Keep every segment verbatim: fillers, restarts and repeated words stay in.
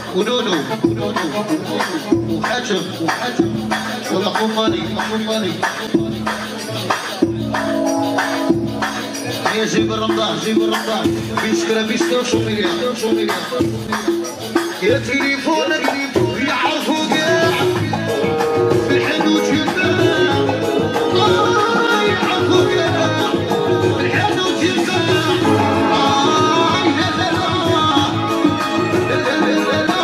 ونونو وحاتم والله قوماني قوماني يا جيب الرمضان جيب الرمضان بيسكرة بيسكرة شو مليان شو مليان يا تليفونك يعرفوا كاع في الحدود يباع آه يعرفوا كاع في الحدود يباع آه لا لا لا لا لا لا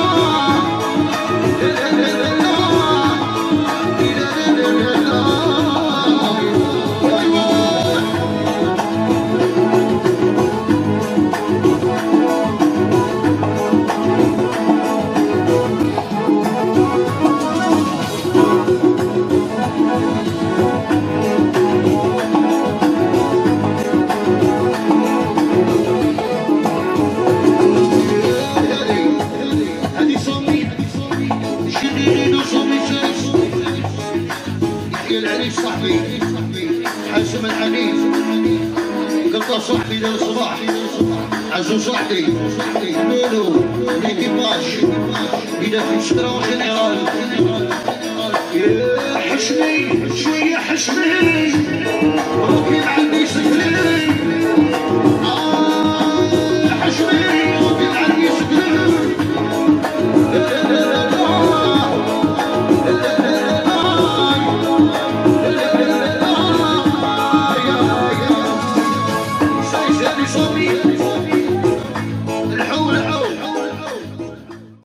حاسم الحنين قلت صاحبي للصباح عزو صاحبي نونو ليكيباج إذا في شكرا جنرال يا حشمي شوية حشمي راكي عندي سكري